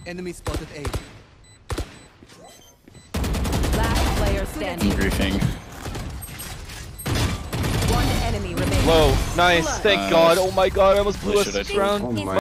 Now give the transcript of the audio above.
Enemy spotted A. Last player standing. Griefing. One enemy remaining. Whoa, nice, thank God. Oh my God, I almost blew What us should I do? round. Oh my